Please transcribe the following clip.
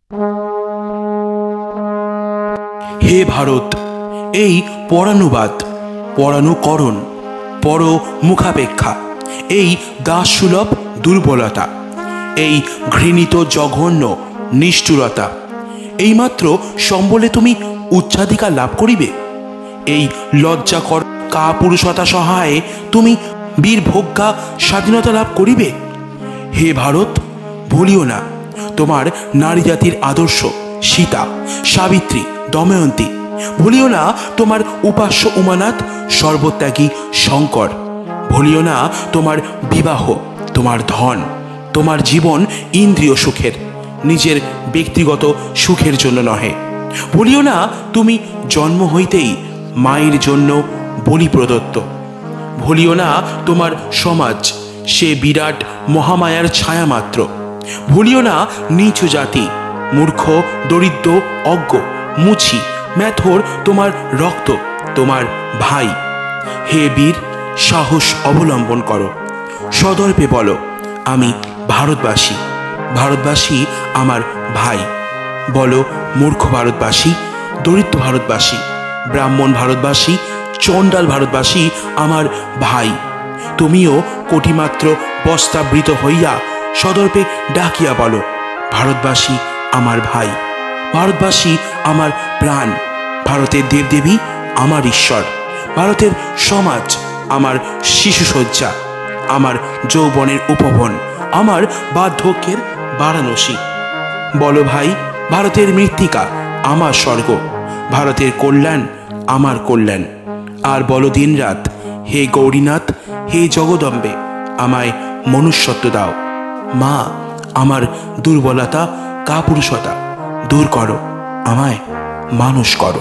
হে ভারত, এই পরানুবাদ, পরানুকরণ, পর মুখাপেক্ষা, এই দাসসুলভ দুর্বলতা, এই ঘৃণিত জঘন্য নিষ্ঠুরতা, এইমাত্র সম্বলে তুমি উচ্চাধিকার লাভ করিবে? এই লজ্জাকর কাপুরুষতা সহায়ে তুমি বীরভোগ্যা স্বাধীনতা লাভ করিবে? হে ভারত, ভুলিও না তোমার নারী জাতির আদর্শ সীতা, সাবিত্রী, দময়ন্তী। ভুলিও না তোমার উপাস্য উমানাথ, সর্বত্যাগী শঙ্কর। ভুলিও না তোমার বিবাহ, তোমার ধন, তোমার জীবন ইন্দ্রিয় সুখের, নিজের ব্যক্তিগত সুখের জন্য নহে। ভুলিও না তুমি জন্ম হইতেই মায়ের জন্য বলি প্রদত্ত। ভুলিও না তোমার সমাজ সে বিরাট মহামায়ার ছায়া মাত্র। ভুলিও না নীচ জাতি, মূর্খ, দরিদ্র, অজ্ঞ, মুছি, ম্যাথর তোমার রক্ত, তোমার ভাই। হে বীর, সাহস অবলম্বন করো, সদর্পে বলো, আমি ভারতবাসী, ভারতবাসী আমার ভাই। বলো মূর্খ ভারতবাসী, দরিদ্র ভারতবাসী, ব্রাহ্মণ ভারতবাসী, চণ্ডাল ভারতবাসী আমার ভাই। তুমিও কোটিমাত্র বস্তাবৃত হইয়া সদর্পে ডাকিয়া বলো, ভারতবাসী আমার ভাই, ভারতবাসী আমার প্রাণ, ভারতের দেবদেবী আমার ঈশ্বর, ভারতের সমাজ আমার শিশুসজ্জা, আমার যৌবনের উপবন, আমার বার্ধক্যের বারাণসী। বলো ভাই, ভারতের মৃত্তিকা আমার স্বর্গ, ভারতের কল্যাণ আমার কল্যাণ। আর বলো দিনরাত, হে গৌরীনাথ, হে জগদম্বে, আমায় মনুষ্যত্ব দাও। মা, আমার দুর্বলতা, কাপুরুষতা দূর করো, আমায় মানুষ করো।